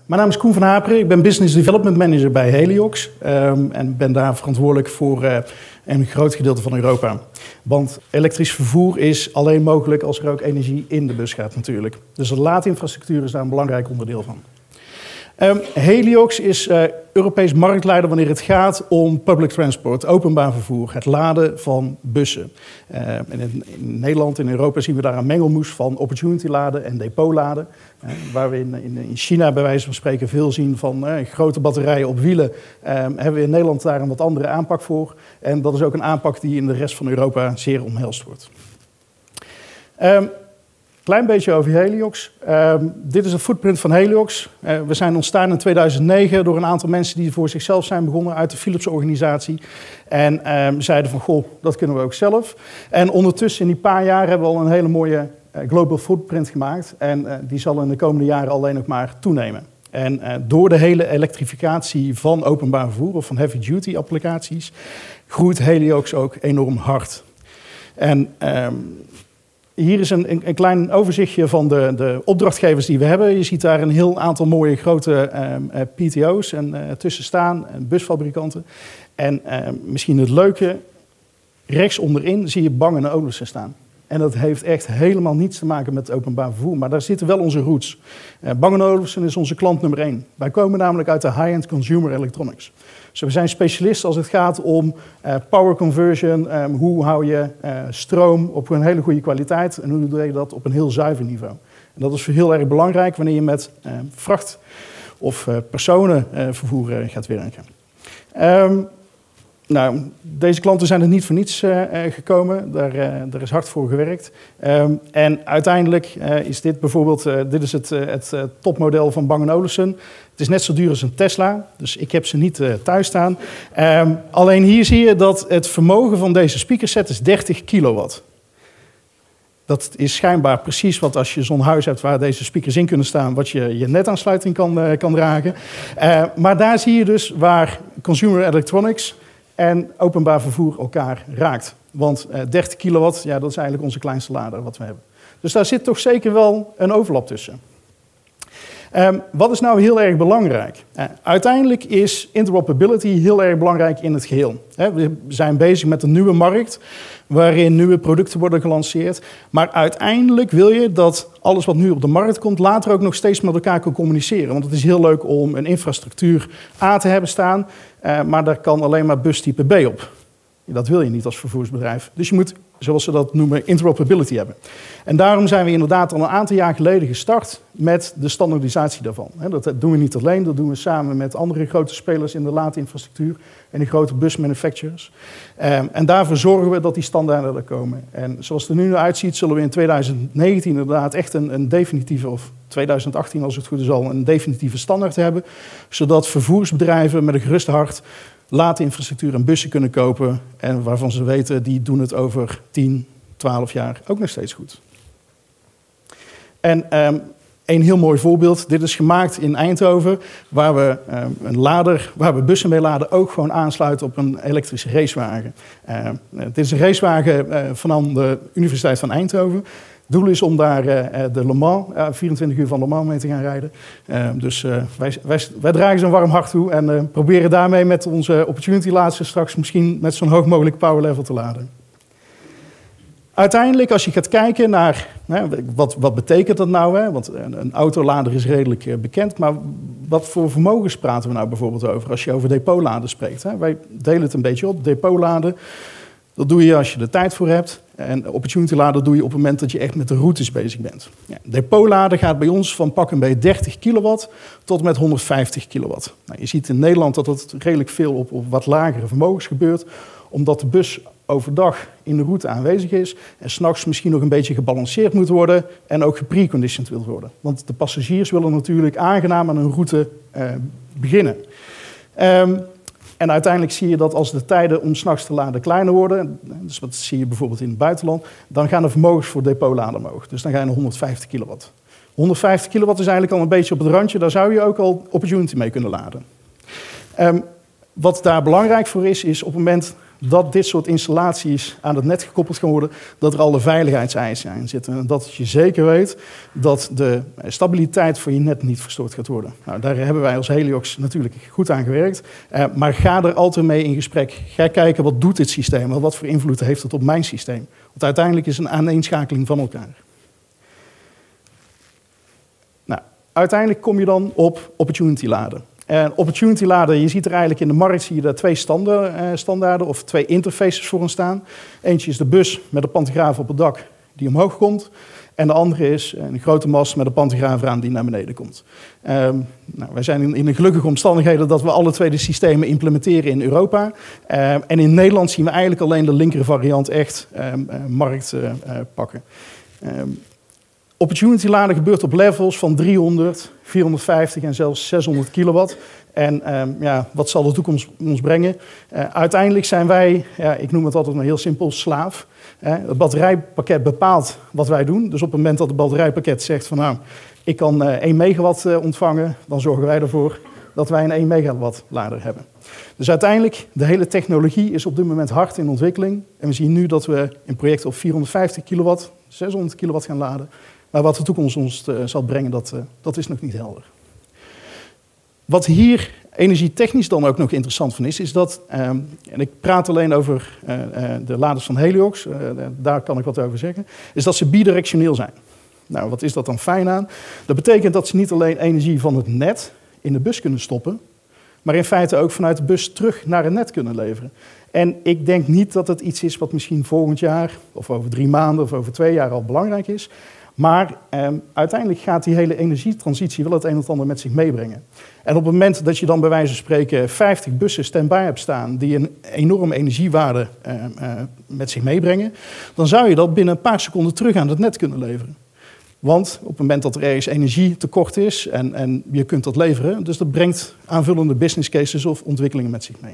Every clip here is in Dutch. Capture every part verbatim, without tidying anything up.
Mijn naam is Koen van Haperen, ik ben Business Development Manager bij Heliox um, en ben daar verantwoordelijk voor uh, een groot gedeelte van Europa. Want elektrisch vervoer is alleen mogelijk als er ook energie in de bus gaat natuurlijk. Dus de laadinfrastructuur is daar een belangrijk onderdeel van. Um, Heliox is uh, Europees marktleider wanneer het gaat om public transport, openbaar vervoer, het laden van bussen. Uh, en in, in Nederland en in Europa zien we daar een mengelmoes van opportunity laden en depot laden. Uh, waar we in, in, in China bij wijze van spreken veel zien van uh, grote batterijen op wielen, uh, hebben we in Nederland daar een wat andere aanpak voor. En dat is ook een aanpak die in de rest van Europa zeer omhelst wordt. Um, Klein beetje over Heliox. Uh, dit is de footprint van Heliox. Uh, we zijn ontstaan in tweeduizend negen door een aantal mensen die voor zichzelf zijn begonnen uit de Philips-organisatie. En uh, zeiden van, goh, dat kunnen we ook zelf. En ondertussen in die paar jaar hebben we al een hele mooie uh, global footprint gemaakt. En uh, die zal in de komende jaren alleen nog maar toenemen. En uh, door de hele elektrificatie van openbaar vervoer of van heavy-duty applicaties groeit Heliox ook enorm hard. En Um, Hier is een, een klein overzichtje van de, de opdrachtgevers die we hebben. Je ziet daar een heel aantal mooie grote um, uh, P T O's en, uh, tussen staan, en busfabrikanten. En uh, misschien het leuke, rechts onderin zie je Bang en Olufsen staan. En dat heeft echt helemaal niets te maken met openbaar vervoer, maar daar zitten wel onze roots. Uh, Bang en Olufsen is onze klant nummer één. Wij komen namelijk uit de high-end consumer electronics. Dus we zijn specialisten als het gaat om uh, power conversion. Um, hoe hou je uh, stroom op een hele goede kwaliteit en hoe doe je dat op een heel zuiver niveau. En dat is heel erg belangrijk wanneer je met uh, vracht of uh, personenvervoer uh, gaat werken. Um, Nou, deze klanten zijn er niet voor niets uh, gekomen. Daar, uh, daar is hard voor gewerkt. Um, en uiteindelijk uh, is dit bijvoorbeeld, uh, dit is het, uh, het uh, topmodel van Bang en Olufsen. Het is net zo duur als een Tesla, dus ik heb ze niet uh, thuis staan. Um, alleen hier zie je dat het vermogen van deze speakerset is dertig kilowatt. Dat is schijnbaar precies wat als je zo'n huis hebt waar deze speakers in kunnen staan, wat je je netaansluiting kan, uh, kan dragen. Uh, maar daar zie je dus waar consumer electronics en openbaar vervoer elkaar raakt. Want uh, dertig kilowatt, ja, dat is eigenlijk onze kleinste lader wat we hebben. Dus daar zit toch zeker wel een overlap tussen. Um, wat is nou heel erg belangrijk? Uh, uiteindelijk is interoperability heel erg belangrijk in het geheel. He, we zijn bezig met een nieuwe markt waarin nieuwe producten worden gelanceerd. Maar uiteindelijk wil je dat alles wat nu op de markt komt later ook nog steeds met elkaar kan communiceren. Want het is heel leuk om een infrastructuur A te hebben staan, uh, maar daar kan alleen maar bustype B op. Dat wil je niet als vervoersbedrijf. Dus je moet, zoals ze dat noemen, interoperability hebben. En daarom zijn we inderdaad al een aantal jaar geleden gestart met de standaardisatie daarvan. Dat doen we niet alleen, dat doen we samen met andere grote spelers in de laadinfrastructuur en de grote busmanufacturers. En daarvoor zorgen we dat die standaarden er komen. En zoals het er nu uitziet, zullen we in tweeduizend negentien inderdaad echt een, een definitieve, of tweeduizend achttien als het goed is al, een definitieve standaard hebben. Zodat vervoersbedrijven met een gerust hart laadinfrastructuur en bussen kunnen kopen en waarvan ze weten, die doen het over tien, twaalf jaar ook nog steeds goed. En um, een heel mooi voorbeeld, dit is gemaakt in Eindhoven, waar we um, een lader, waar we bussen mee laden, ook gewoon aansluiten op een elektrische racewagen. Uh, dit is een racewagen uh, van de Universiteit van Eindhoven. Het doel is om daar uh, de Le Mans, uh, vierentwintig uur van Le Mans mee te gaan rijden. Uh, dus uh, wij, wij, wij dragen ze een warm hart toe en uh, proberen daarmee met onze opportunity laaders straks misschien met zo'n hoog mogelijk power level te laden. Uiteindelijk, als je gaat kijken naar, hè, wat, wat betekent dat nou? Hè? Want een, een autolader is redelijk uh, bekend, maar wat voor vermogens praten we nou bijvoorbeeld over als je over depotladen spreekt? Hè? Wij delen het een beetje op. Depotladen, dat doe je als je er tijd voor hebt. En opportunity laden doe je op het moment dat je echt met de routes bezig bent. Ja, depotladen gaat bij ons van pak een beetje dertig kilowatt tot met honderdvijftig kilowatt. Nou, je ziet in Nederland dat het redelijk veel op, op wat lagere vermogens gebeurt, omdat de bus overdag in de route aanwezig is en 's nachts misschien nog een beetje gebalanceerd moet worden en ook gepreconditioned wil worden. Want de passagiers willen natuurlijk aangenaam aan hun route uh, beginnen. Um, En uiteindelijk zie je dat als de tijden om 's nachts te laden kleiner worden, dus wat zie je bijvoorbeeld in het buitenland, dan gaan de vermogens voor depotladen omhoog. Dus dan ga je naar honderdvijftig kilowatt. honderdvijftig kilowatt is eigenlijk al een beetje op het randje, daar zou je ook al opportunity mee kunnen laden. Um, wat daar belangrijk voor is, is op het moment dat dit soort installaties aan het net gekoppeld gaan worden, dat er alle veiligheidseisen in zitten. En dat je zeker weet dat de stabiliteit van je net niet verstoord gaat worden. Nou, daar hebben wij als Heliox natuurlijk goed aan gewerkt. Uh, maar ga er altijd mee in gesprek. Ga kijken, wat doet dit systeem? Wat voor invloed heeft het op mijn systeem? Want uiteindelijk is het een aaneenschakeling van elkaar. Nou, uiteindelijk kom je dan op opportunity laden. En opportunity laden, je ziet er eigenlijk in de markt zie je daar twee standen, uh, standaarden of twee interfaces voor staan. Eentje is de bus met een pantograaf op het dak die omhoog komt. En de andere is een grote mast met een pantograaf aan die naar beneden komt. Um, nou, wij zijn in, in de gelukkige omstandigheden dat we alle twee de systemen implementeren in Europa. Um, en in Nederland zien we eigenlijk alleen de linker variant echt um, uh, markt uh, uh, pakken. Um, Opportunity laden gebeurt op levels van driehonderd, vierhonderdvijftig en zelfs zeshonderd kilowatt. En um, ja, wat zal de toekomst ons brengen? Uh, uiteindelijk zijn wij, ja, ik noem het altijd maar heel simpel, slaaf. Uh, het batterijpakket bepaalt wat wij doen. Dus op het moment dat het batterijpakket zegt van nou, ik kan uh, één megawatt uh, ontvangen, dan zorgen wij ervoor dat wij een één megawatt lader hebben. Dus uiteindelijk, de hele technologie is op dit moment hard in ontwikkeling. En we zien nu dat we in projecten op vierhonderdvijftig kilowatt, zeshonderd kilowatt gaan laden. Maar wat de toekomst ons uh, zal brengen, dat, uh, dat is nog niet helder. Wat hier energietechnisch dan ook nog interessant van is, is dat, um, en ik praat alleen over uh, uh, de laders van Heliox, uh, daar kan ik wat over zeggen, is dat ze bidirectioneel zijn. Nou, wat is dat dan fijn aan? Dat betekent dat ze niet alleen energie van het net in de bus kunnen stoppen, maar in feite ook vanuit de bus terug naar het net kunnen leveren. En ik denk niet dat het iets is wat misschien volgend jaar, of over drie maanden, of over twee jaar al belangrijk is. Maar eh, uiteindelijk gaat die hele energietransitie wel het een of ander met zich meebrengen. En op het moment dat je dan bij wijze van spreken vijftig bussen stand-by hebt staan die een enorme energiewaarde eh, eh, met zich meebrengen, dan zou je dat binnen een paar seconden terug aan het net kunnen leveren. Want op het moment dat er ergens energietekort is en, en je kunt dat leveren, dus dat brengt aanvullende business cases of ontwikkelingen met zich mee.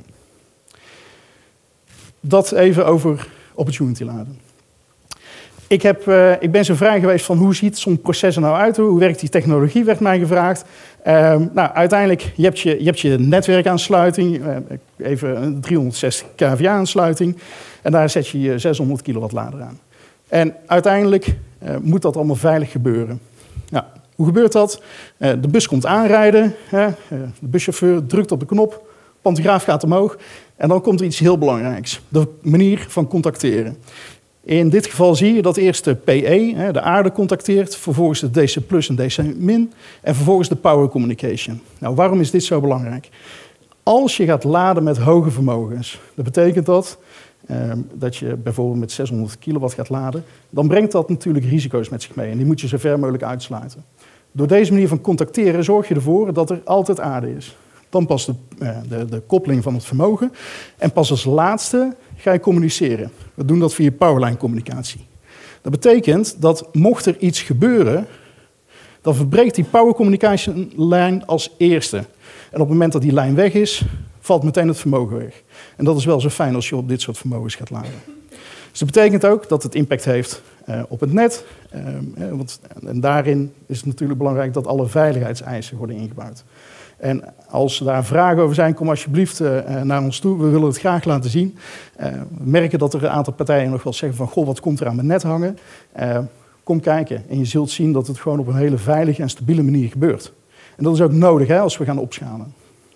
Dat even over opportunity laden. Ik, heb, uh, ik ben zo vrij geweest van hoe ziet zo'n proces er nou uit, hoe werkt die technologie, werd mij gevraagd. Uh, nou, uiteindelijk, je hebt je, je, hebt je netwerkaansluiting, uh, even een driehonderdzestig k V A-aansluiting, en daar zet je je zeshonderd kilowatt lader aan. En uiteindelijk uh, moet dat allemaal veilig gebeuren. Nou, hoe gebeurt dat? Uh, de bus komt aanrijden, uh, de buschauffeur drukt op de knop, pantograaf gaat omhoog, en dan komt er iets heel belangrijks, de manier van contacteren. In dit geval zie je dat eerst de P E, de aarde, contacteert, vervolgens de D C plus en D C min en vervolgens de power communication. Nou, waarom is dit zo belangrijk? Als je gaat laden met hoge vermogens, dat betekent dat eh, dat je bijvoorbeeld met zeshonderd kilowatt gaat laden, dan brengt dat natuurlijk risico's met zich mee en die moet je zo ver mogelijk uitsluiten. Door deze manier van contacteren zorg je ervoor dat er altijd aarde is. Dan pas de, uh, de, de koppeling van het vermogen. En pas als laatste ga je communiceren. We doen dat via powerline communicatie. Dat betekent dat mocht er iets gebeuren, dan verbreekt die power communication lijn als eerste. En op het moment dat die lijn weg is, valt meteen het vermogen weg. En dat is wel zo fijn als je op dit soort vermogens gaat laden. Dus dat betekent ook dat het impact heeft uh, op het net. Uh, want, en daarin is het natuurlijk belangrijk dat alle veiligheidseisen worden ingebouwd. En als daar vragen over zijn, kom alsjeblieft uh, naar ons toe. We willen het graag laten zien. Uh, we merken dat er een aantal partijen nog wel zeggen van, goh, wat komt er aan mijn net hangen? Uh, kom kijken en je zult zien dat het gewoon op een hele veilige en stabiele manier gebeurt. En dat is ook nodig hè, als we gaan opschalen.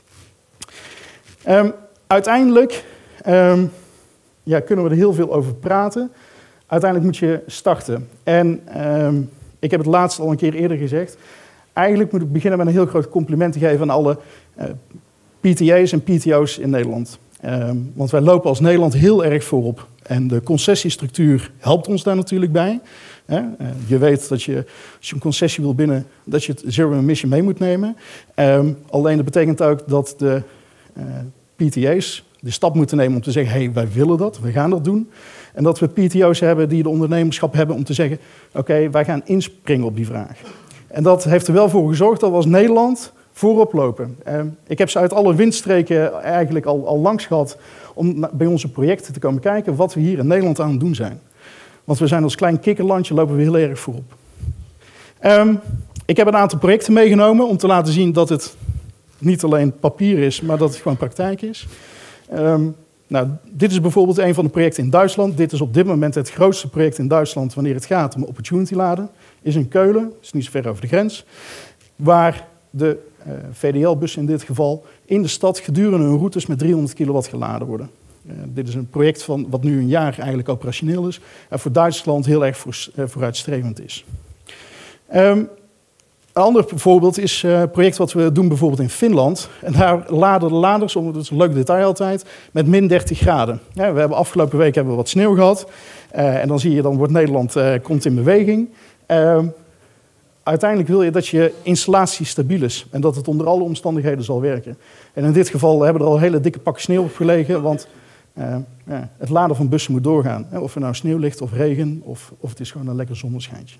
Um, uiteindelijk um, ja, kunnen we er heel veel over praten. Uiteindelijk moet je starten. En um, ik heb het laatst al een keer eerder gezegd. Eigenlijk moet ik beginnen met een heel groot compliment te geven aan alle uh, P T A's en P T O's in Nederland. Um, want wij lopen als Nederland heel erg voorop. En de concessiestructuur helpt ons daar natuurlijk bij. Hè? Uh, je weet dat je, als je een concessie wil binnen, dat je het zero emission mee moet nemen. Um, alleen dat betekent ook dat de uh, P T A's de stap moeten nemen om te zeggen, hé, hey, wij willen dat, we gaan dat doen. En dat we P T O's hebben die de ondernemerschap hebben om te zeggen, oké, okay, wij gaan inspringen op die vraag. En dat heeft er wel voor gezorgd dat we als Nederland voorop lopen. Uh, ik heb ze uit alle windstreken eigenlijk al, al langs gehad om bij onze projecten te komen kijken wat we hier in Nederland aan het doen zijn. Want we zijn als klein kikkerlandje, lopen we heel erg voorop. Um, ik heb een aantal projecten meegenomen om te laten zien dat het niet alleen papier is, maar dat het gewoon praktijk is. Um, Nou, dit is bijvoorbeeld een van de projecten in Duitsland. Dit is op dit moment het grootste project in Duitsland wanneer het gaat om opportunity laden. Is in Keulen, is niet zo ver over de grens, waar de uh, V D L-bussen in dit geval in de stad gedurende hun routes met driehonderd kilowatt geladen worden. Uh, dit is een project van, wat nu een jaar eigenlijk operationeel is en voor Duitsland heel erg voor, uh, vooruitstrevend is. Um, Een ander voorbeeld is uh, een project wat we doen bijvoorbeeld in Finland. En daar laden de laders, dat is een leuk detail altijd, met min dertig graden. Ja, we hebben afgelopen week hebben we wat sneeuw gehad. Uh, en dan zie je, dan wordt Nederland uh, komt in beweging. Uh, uiteindelijk wil je dat je installatie stabiel is. En dat het onder alle omstandigheden zal werken. En in dit geval hebben er al hele dikke pakken sneeuw op gelegen. Want uh, ja, het laden van bussen moet doorgaan. Hè, of er nou sneeuw ligt of regen, of, of het is gewoon een lekker zonneschijntje.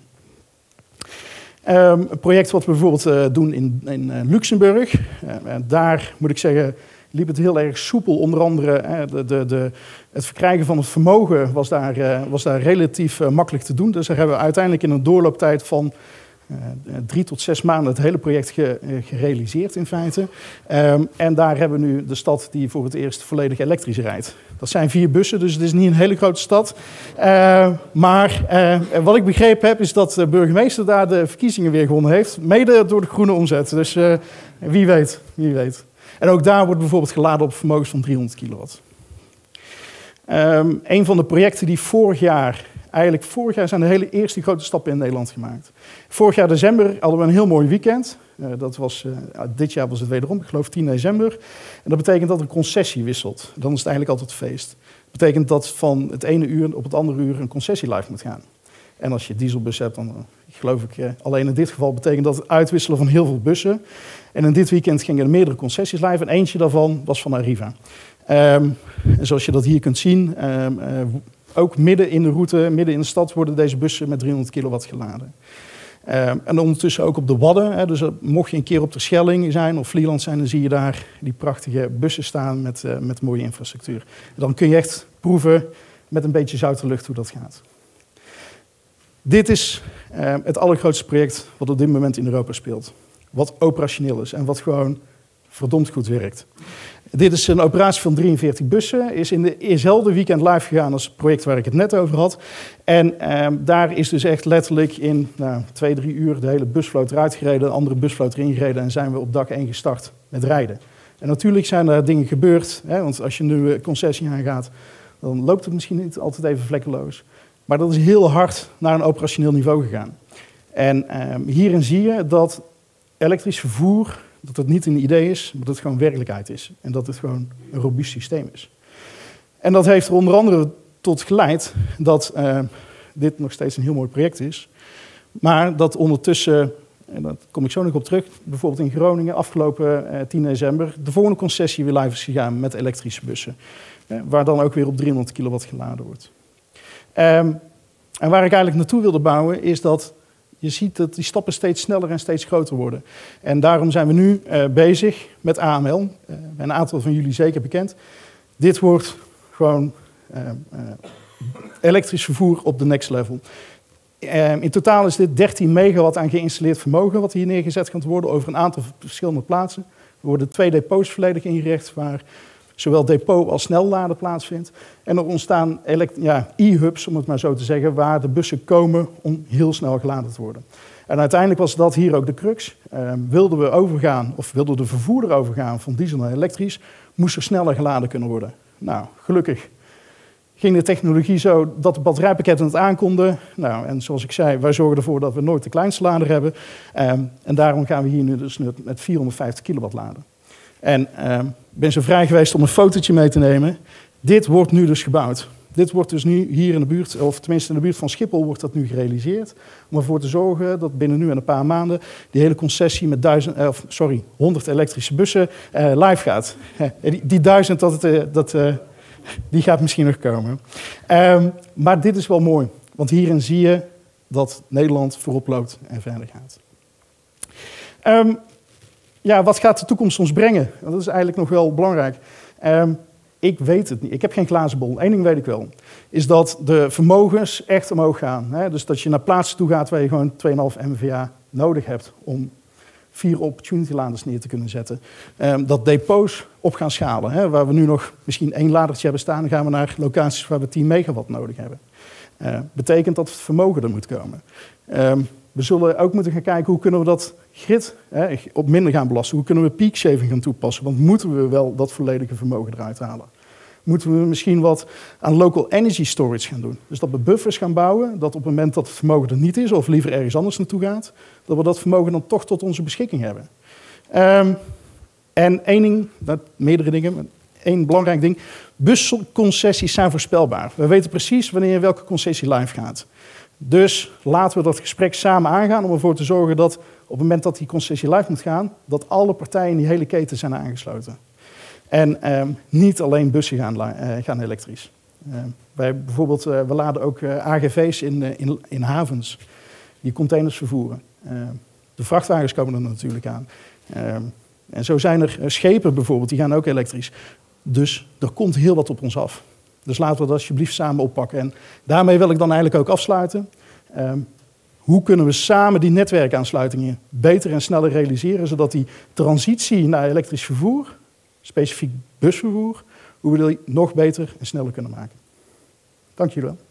Um, een project wat we bijvoorbeeld uh, doen in, in uh, Luxemburg. Uh, daar moet ik zeggen, liep het heel erg soepel. Onder andere uh, de, de, de, het verkrijgen van het vermogen was daar, uh, was daar relatief uh, makkelijk te doen. Dus daar hebben we uiteindelijk in een doorlooptijd van uh, drie tot zes maanden het hele project ge, uh, gerealiseerd in feite. Um, en daar hebben we nu de stad die voor het eerst volledig elektrisch rijdt. Dat zijn vier bussen, dus het is niet een hele grote stad. Uh, maar uh, wat ik begrepen heb, is dat de burgemeester daar de verkiezingen weer gewonnen heeft. Mede door de groene omzet. Dus uh, wie weet, wie weet. En ook daar wordt bijvoorbeeld geladen op vermogens van driehonderd kilowatt. Um, een van de projecten die vorig jaar, eigenlijk vorig jaar zijn de hele eerste grote stappen in Nederland gemaakt. Vorig jaar december hadden we een heel mooi weekend. Uh, dat was, uh, dit jaar was het wederom, ik geloof tien december. En dat betekent dat een concessie wisselt. Dan is het eigenlijk altijd feest. Dat betekent dat van het ene uur op het andere uur een concessie live moet gaan. En als je dieselbus hebt, dan uh, geloof ik, uh, alleen in dit geval betekent dat het uitwisselen van heel veel bussen. En in dit weekend gingen er meerdere concessies live en eentje daarvan was van Arriva. Um, en zoals je dat hier kunt zien, um, uh, ook midden in de route, midden in de stad worden deze bussen met driehonderd kilowatt geladen. Um, en ondertussen ook op de Wadden. Hè, dus mocht je een keer op de Schelling zijn of Vlieland zijn, dan zie je daar die prachtige bussen staan met, uh, met mooie infrastructuur. En dan kun je echt proeven met een beetje zoute lucht hoe dat gaat. Dit is uh, het allergrootste project wat op dit moment in Europa speelt. Wat operationeel is en wat gewoon verdomd goed werkt. Dit is een operatie van drieënveertig bussen. Is in dezelfde weekend live gegaan als het project waar ik het net over had. En uh, daar is dus echt letterlijk in nou, twee, drie uur de hele busvloot eruit gereden, de andere busvloot erin gereden en zijn we op dag één gestart met rijden. En natuurlijk zijn er dingen gebeurd, hè, want als je nu een concessie aangaat, dan loopt het misschien niet altijd even vlekkeloos. Maar dat is heel hard naar een operationeel niveau gegaan. En uh, hierin zie je dat elektrisch vervoer, dat het niet een idee is, maar dat het gewoon werkelijkheid is. En dat het gewoon een robuust systeem is. En dat heeft er onder andere tot geleid dat uh, dit nog steeds een heel mooi project is. Maar dat ondertussen, en daar kom ik zo nog op terug, bijvoorbeeld in Groningen afgelopen uh, tien december, de volgende concessie weer live is gegaan met elektrische bussen. Uh, waar dan ook weer op driehonderd kilowatt geladen wordt. Um, en waar ik eigenlijk naartoe wilde bouwen is dat je ziet dat die stappen steeds sneller en steeds groter worden. En daarom zijn we nu uh, bezig met A M L. Uh, een aantal van jullie zeker bekend. Dit wordt gewoon uh, uh, elektrisch vervoer op de next level. Uh, in totaal is dit dertien megawatt aan geïnstalleerd vermogen wat hier neergezet kan worden over een aantal verschillende plaatsen. Er worden twee depots volledig ingericht waar zowel depot als snelladen plaatsvindt. En er ontstaan ja, e-hubs, om het maar zo te zeggen, waar de bussen komen om heel snel geladen te worden. En uiteindelijk was dat hier ook de crux. Uh, wilden we overgaan, of wilde de vervoerder overgaan van diesel naar elektrisch, moest er sneller geladen kunnen worden. Nou, gelukkig ging de technologie zo dat de batterijpakketten het aankonden. Nou, en zoals ik zei, wij zorgen ervoor dat we nooit de kleinste lader hebben. Um, en daarom gaan we hier nu dus met vierhonderdvijftig kilowatt laden. En uh, ik ben zo vrij geweest om een fotootje mee te nemen. Dit wordt nu dus gebouwd. Dit wordt dus nu hier in de buurt, of tenminste in de buurt van Schiphol, wordt dat nu gerealiseerd. Om ervoor te zorgen dat binnen nu en een paar maanden die hele concessie met duizend, uh, sorry, honderd elektrische bussen uh, live gaat. Uh, die, die duizend, dat, uh, dat, uh, die gaat misschien nog komen. Um, maar dit is wel mooi, want hierin zie je dat Nederland voorop loopt en verder gaat. Um, Ja, wat gaat de toekomst ons brengen? Dat is eigenlijk nog wel belangrijk. Um, ik weet het niet. Ik heb geen glazen bol. Eén ding weet ik wel. Is dat de vermogens echt omhoog gaan. Hè? Dus dat je naar plaatsen toe gaat waar je gewoon twee komma vijf megawatt nodig hebt om vier opportunity laders neer te kunnen zetten. Um, dat depots op gaan schalen. Hè, waar we nu nog misschien één ladertje hebben staan, dan gaan we naar locaties waar we tien megawatt nodig hebben. Uh, betekent dat het vermogen er moet komen. Um, we zullen ook moeten gaan kijken hoe kunnen we dat grid hè, op minder gaan belasten. Hoe kunnen we peak shaving gaan toepassen? Want moeten we wel dat volledige vermogen eruit halen? Moeten we misschien wat aan local energy storage gaan doen? Dus dat we buffers gaan bouwen, dat op het moment dat het vermogen er niet is, of liever ergens anders naartoe gaat, dat we dat vermogen dan toch tot onze beschikking hebben. Um, en één ding, dat, meerdere dingen, maar één belangrijk ding. Busconcessies zijn voorspelbaar. We weten precies wanneer welke concessie live gaat. Dus laten we dat gesprek samen aangaan om ervoor te zorgen dat op het moment dat die concessie live moet gaan, dat alle partijen in die hele keten zijn aangesloten. En um, niet alleen bussen gaan, uh, gaan elektrisch. Uh, wij bijvoorbeeld, uh, we laden ook uh, A G V's in, uh, in, in havens die containers vervoeren. Uh, de vrachtwagens komen er natuurlijk aan. Uh, en zo zijn er uh, schepen bijvoorbeeld, die gaan ook elektrisch. Dus er komt heel wat op ons af. Dus laten we dat alsjeblieft samen oppakken. En daarmee wil ik dan eigenlijk ook afsluiten. Um, hoe kunnen we samen die netwerkaansluitingen beter en sneller realiseren, zodat die transitie naar elektrisch vervoer, specifiek busvervoer, hoe we die nog beter en sneller kunnen maken. Dank jullie wel.